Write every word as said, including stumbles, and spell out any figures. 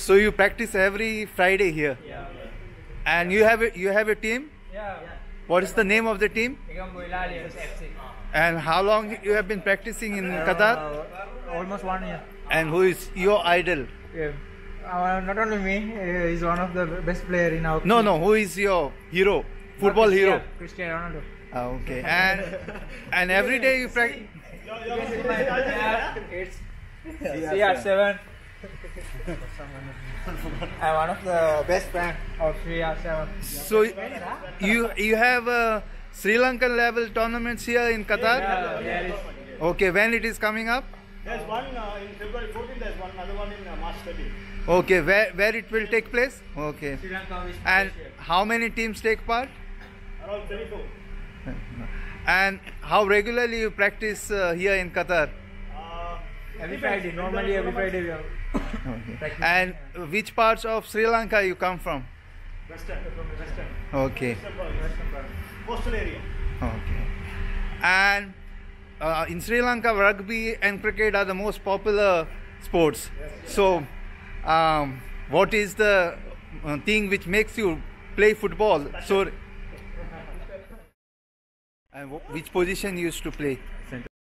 So you practice every Friday here? Yeah. And you have a, you have a team? Yeah. What is the name of the team? Negombo F C. And how long you have been practicing in Qatar? Uh, almost one year. And who is your idol? Yeah. Uh, not only me, uh, he's one of the best player in our No, team. no. Who is your hero? Football Cristiano, hero? Cristiano Ronaldo. Ah, okay. And and every day you practice. It's C R seven. I'm one of the best fan of C R seven. So you you have a Sri Lankan level tournaments here in Qatar? Yeah, there is. Okay. When it is coming up? There's one uh, in February fourteenth, there's one another one in uh, March thirteenth. Okay. Where where it will take place? Okay. Sri Lanka is And how many teams take part? Around twenty-four. And how regularly you practice uh, here in Qatar? Uh, every Friday, normally every Friday we have Okay. practice. And which parts of Sri Lanka you come from? Western, from the Western. Okay. Western province. Western province. Coastal area. Okay. And uh, in Sri Lanka, rugby and cricket are the most popular sports. So, um, what is the uh, thing which makes you play football? So, and wh- which position you used to play?